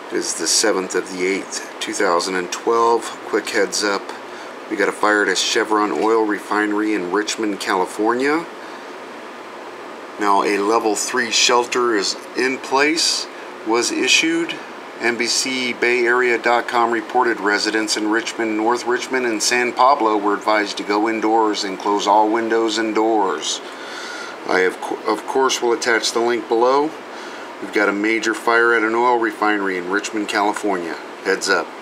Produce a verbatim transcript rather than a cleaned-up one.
It is the seventh of the eighth, two thousand twelve. Quick heads up. We got a fire at a Chevron oil refinery in Richmond, California. Now a level three shelter is in place, was issued. N B C Bay Area dot com reported residents in Richmond, North Richmond, and San Pablo were advised to go indoors and close all windows and doors. I, of, of course, will attach the link below. We've got a major fire at an oil refinery in Richmond, California. Heads up.